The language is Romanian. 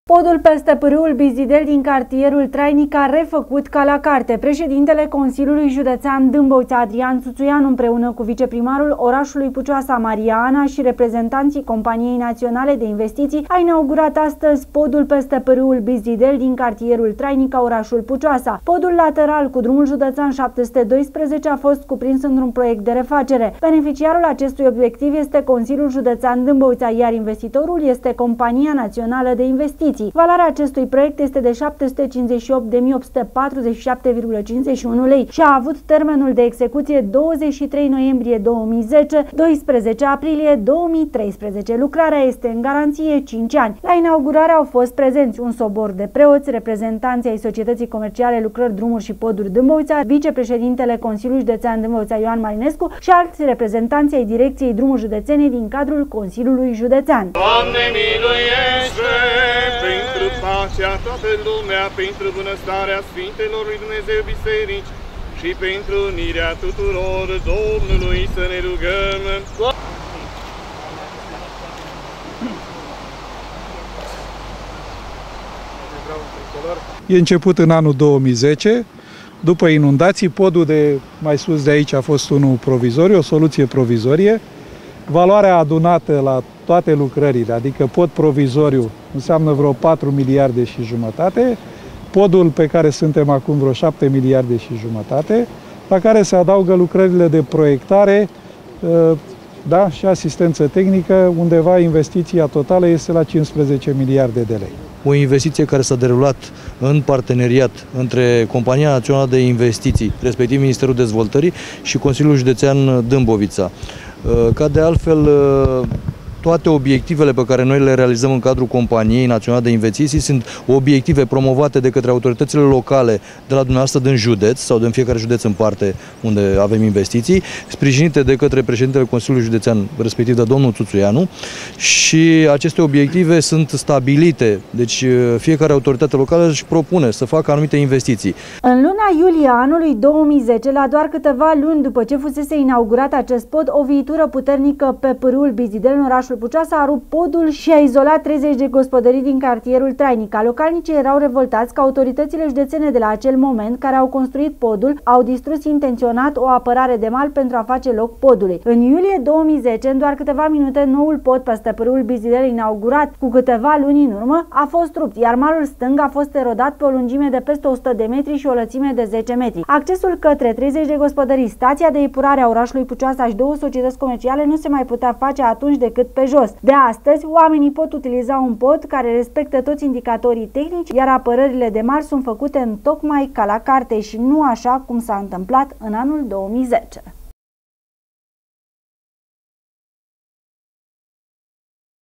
Podul peste pârâul Bizidel din cartierul Trainic a refăcut ca la carte. Președintele Consiliului Județean Dâmbovița, Adrian Țuțuianu, împreună cu viceprimarul orașului Pucioasa, Maria Ana, și reprezentanții Companiei Naționale de Investiții, a inaugurat astăzi podul peste pârâul Bizidel din cartierul Trainic a orașul Pucioasa. Podul lateral cu drumul județean 712 a fost cuprins într-un proiect de refacere. Beneficiarul acestui obiectiv este Consiliul Județean Dâmbovița, iar investitorul este Compania Națională de Investiții. Valoarea acestui proiect este de 758.847,51 lei și a avut termenul de execuție 23 noiembrie 2010, 12 aprilie 2013. Lucrarea este în garanție 5 ani. La inaugurare au fost prezenți un sobor de preoți, reprezentanții ai Societății Comerciale Lucrări Drumuri și Poduri Dâmbovița, vicepreședintele Consiliului Județean Dâmbovița Ioan Marinescu și alți reprezentanți ai Direcției Drumuri Județene din cadrul Consiliului Județean. Doamne miluiește! Pentru pacea toată lumea, pentru bunăstarea Sfintelor lui Dumnezeu Biserici și pentru unirea tuturor Domnului să ne rugăm. E început în anul 2010, după inundații. Podul de mai sus de aici a fost unul provizoriu, o soluție provizorie. Valoarea adunată la toate lucrările, adică pod provizoriu, înseamnă vreo 4 miliarde și jumătate, podul pe care suntem acum vreo 7 miliarde și jumătate, la care se adaugă lucrările de proiectare, da, și asistență tehnică, undeva investiția totală este la 15 miliarde de lei. O investiție care s-a derulat în parteneriat între Compania Națională de Investiții, respectiv Ministerul Dezvoltării, și Consiliul Județean Dâmbovița. Ca de altfel, toate obiectivele pe care noi le realizăm în cadrul Companiei Naționale de Investiții sunt obiective promovate de către autoritățile locale de la dumneavoastră din județ sau din fiecare județ în parte unde avem investiții, sprijinite de către președintele Consiliului Județean, respectiv de domnul Țuțuianu, și aceste obiective sunt stabilite. Deci fiecare autoritate locală își propune să facă anumite investiții. În luna iulie anului 2010, la doar câteva luni după ce fusese inaugurat acest pod, o viitură puternică pe pârâul Bizidel în orașul Pucioasa a rupt podul și a izolat 30 de gospodării din cartierul Trainic. Localnicii erau revoltați că autoritățile județene de la acel moment, care au construit podul, au distrus intenționat o apărare de mal pentru a face loc podului. În iulie 2010, în doar câteva minute, noul pod peste pârâul Bizidel, inaugurat cu câteva luni în urmă, a fost rupt, iar malul stâng a fost erodat pe o lungime de peste 100 de metri și o lățime de 10 metri. Accesul către 30 de gospodării, stația de epurare a orașului Pucioasa și două societăți comerciale nu se mai putea face atunci decât pe jos. De astăzi, oamenii pot utiliza un pod care respectă toți indicatorii tehnici, iar apărările de mal sunt făcute în tocmai ca la carte și nu așa cum s-a întâmplat în anul 2010.